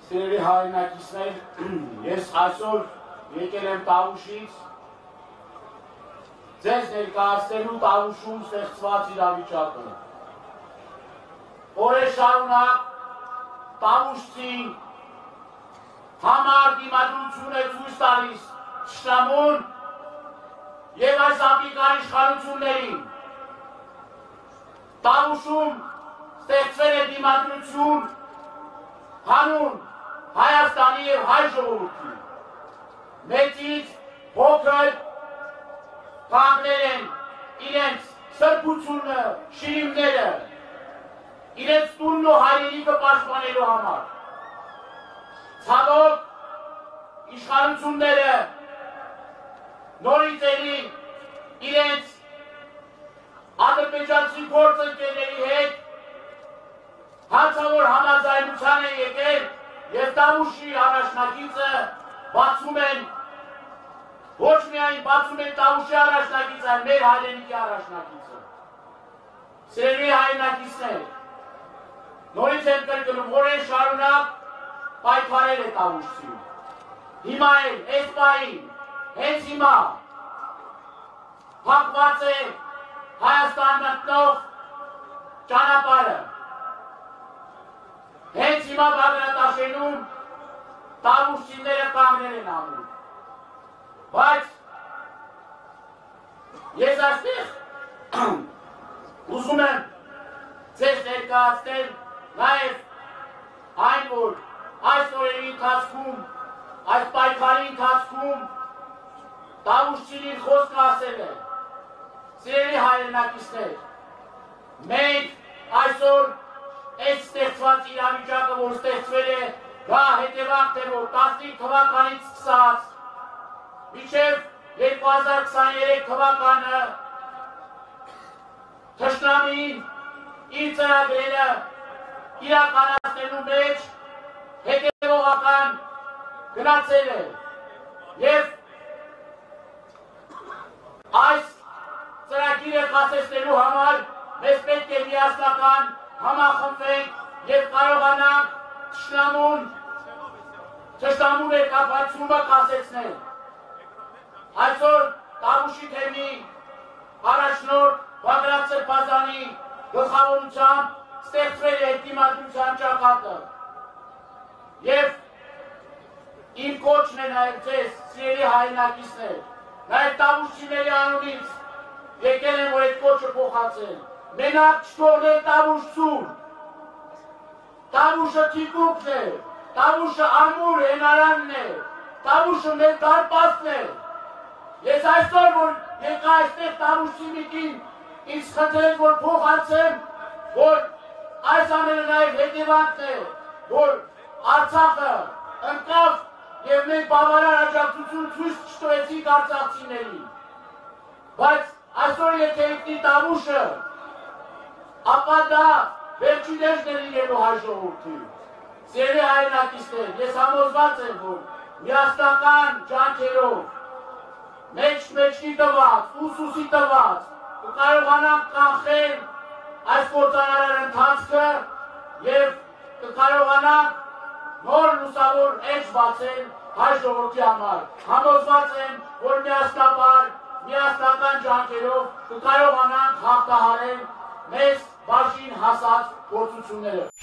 Սիրելի հայրենակիցներ, ես այսօր եկել եմ Տավուշից ձեզ ներկայացնելու Տավուշում ստեղծված իրավիճակը։ Օրեր շարունակ Տավուշցին համար դիմադրություն է ցույց տալիս թշնամուն եւ այս ապիկար իշխանություններին։ Տավուշում ստեղծվել է դիմադրություն հանուն Հայաստանի և հայ ժողովրդի։ Մեծից փոքր կանգնել են իրենց սրբությունը, շիրիմները, իրենց տունն ու հայրենիքը պաշտպանելու համար։ Ցավոք իշխանությունները նորից էլի իրենց ադրբեջանցի գործընկերների հետ հանցավոր համաձայնության են եկել և Տավուշի առաջնակիցը բացում են, ոչ միայն բացում են Տավուշի առաջնակիցը, այլ մեր հայրենիքի առաջնակիցը։ Սիրելի հայրենակիցներ, նորից եմ կրկնում, օրեր շարունակ պայքարել է Տավուշցին։ Հիմա էլ, այս պահին, հենց հիմա փակված է Հայաստան մտնող ճանապարհը։ Հենց հիմա Բաղդատաշենում Տավուշցիները կանգնել են անում։ Բայց ես այստեղ ուզում եմ ձեզ ներկայացնել նաև այն, որ այս օրերի ընթացքում, այս պայքարի ընթացքում Տավուշցին իր խոսքը ասել է։ Սիրելի հայրենակիցներ, մենք այսօր այս ստեղծված իրավիճակը, որ ստեղծվել է, դա հետևանքն է, որ 15 թվականից սկսած մինչև 2023 թվականը թշնամին իր ծրագրերը իրականացնելու մեջ հետևողական գնացել է և այս ծրագիրը կասեցնելու համար մեզ պետք է միասնական համախմբվենք և կարողանանք թշնամուն ներկայացումը կասեցնել։ Այսօր Տավուշի թեմի առաջնորդ Բաղրատ Սրբազանի գլխավորությամբ ստեղծվել է դիմադրության ճակատը։ Եվ իմ կոչն է նաև ձեզ, սիրելի հայրենակիցներ, նաև Տավուշցիների անունից եկել եմ, որ այդ կոչը փոխացել։ Մենակ չթողնել Տավուշցուն։ Տավուշը թիկունքն է, Տավուշը ամուր հենարանն է, Տավուշը մեր դարպասն է։ Ես այսօր, որ եկա այստեղ Տավուշի միտին, ինձ խնդրեց, որ փոխանցեմ, որ այս ամենը նաև հետևանքն է, որ Արցախը ընկավ և մենք բավարար աջակցություն ցույց չտվեցինք արցախցիներին։ Բայց այսօր եթե ինքնի Տավուշը, ապա դա վերջիններն է լինելու հայ ժողովրդի։ Սիրելի հայրենակիցներ, ես համոզված եմ, որ միասնական ջանքերով, մեջքի տված, ուսուսի տված, կկարողանանք կանխել այս կործանարար ընթացքը և կկարողանանք նոր լուսավոր էջ բացել հայ ժողովրդի համար։ Համոզված եմ, որ միասնական ջանքերով կկարողանանք հաղթահարել մեզ բաժին հասած գործությունները։